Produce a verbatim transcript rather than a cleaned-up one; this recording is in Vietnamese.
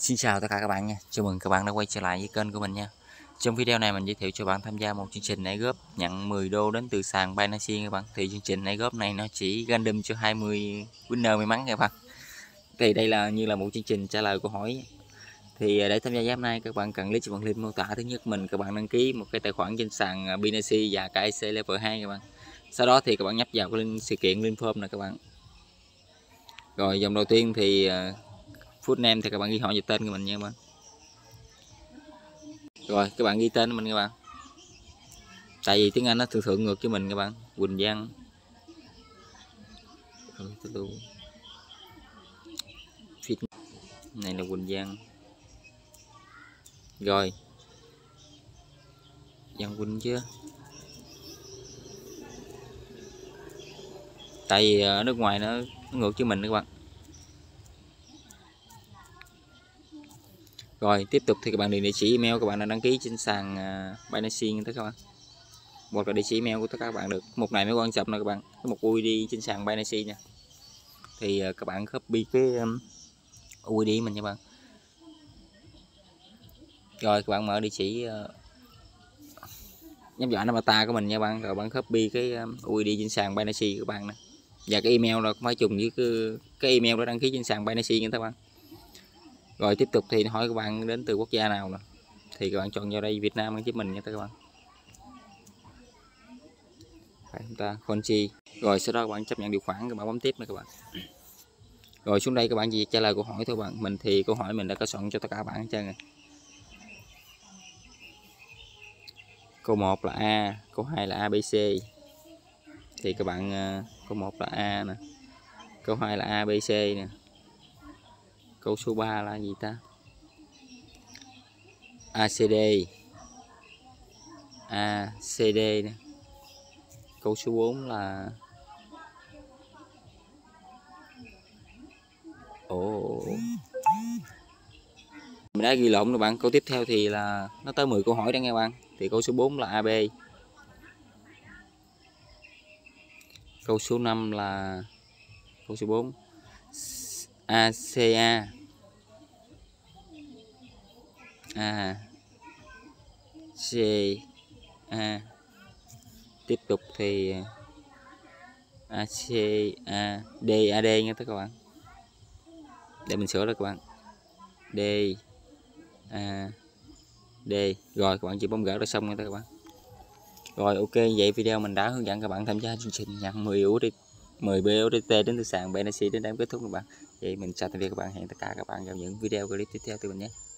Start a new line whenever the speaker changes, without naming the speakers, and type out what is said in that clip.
Xin chào tất cả các bạn nha, chào mừng các bạn đã quay trở lại với kênh của mình nha. Trong video này mình giới thiệu cho bạn tham gia một chương trình nảy góp nhận mười đô đến từ sàn Binance các bạn. Thì chương trình nảy góp này nó chỉ random cho hai mươi winner may mắn các bạn. Thì đây là như là một chương trình trả lời câu hỏi. Thì để tham gia giám này các bạn cần click vào link mô tả. Thứ nhất mình các bạn đăng ký một cái tài khoản trên sàn Binance và ca e xê level hai các bạn. Sau đó thì các bạn nhấp vào cái link sự kiện link form này các bạn. Rồi dòng đầu tiên thì full name thì các bạn ghi họ và tên của mình nha các bạn. Rồi các bạn ghi tên của mình các bạn. Tại vì tiếng Anh nó thường thường ngược cho mình các bạn. Quỳnh Văn. Này là Quỳnh Văn. Rồi. Văn Quỳnh chưa? Tại vì ở nước ngoài nó, nó ngược cho mình các bạn. Rồi tiếp tục thì các bạn điền địa chỉ email các bạn đã đăng ký trên sàn uh, Binance tất các bạn. Một là địa chỉ email của tất cả các bạn được. Một này mới quan trọng nè các bạn. Có một u i đê trên sàn Binance nha. Thì uh, các bạn copy cái um, u i đê mình nha bạn. Rồi các bạn mở địa chỉ uh, nhấp vào avatar của mình nha bạn. Rồi bạn copy cái um, u i đê trên sàn Binance của bạn nè. Và cái email là phải trùng với cái, cái email đã đăng ký trên sàn Binance nha các bạn. Rồi tiếp tục thì hỏi các bạn đến từ quốc gia nào nè. Thì các bạn chọn vào đây Việt Nam giúp mình nha các bạn. Phải chúng ta Conchi. Rồi sau đó các bạn chấp nhận điều khoản các bạn bấm tiếp nữa các bạn. Rồi xuống đây các bạn chỉ trả lời câu hỏi thôi bạn. Mình thì câu hỏi mình đã có soạn cho tất cả các bạn hết trơn rồi. Câu một là A, câu hai là a bê xê. Thì các bạn câu một là A nè. Câu hai là a bê xê nè. Câu số ba là gì ta? a xê đê. a xê đê nè. Câu số bốn là Ồ. Mình đã ghi lộn rồi bạn. Câu tiếp theo thì là nó tới mười câu hỏi đó nghe bạn. Thì câu số bốn là a bê. Câu số năm là câu số bốn a xê a. A xê a. Tiếp tục thì a xê a đê a đê nha các bạn. Để mình sửa đó các bạn. D A D. Rồi các bạn chỉ bấm gỡ là xong nha các bạn. Rồi ok, vậy video mình đã hướng dẫn các bạn tham gia chương trình nhận mười u ét đê mười bê u ét đê đến từ sàn Binance đến đây kết thúc các bạn. Vậy mình chào tạm biệt các bạn, hẹn tất cả các bạn vào những video clip tiếp theo từ mình nhé.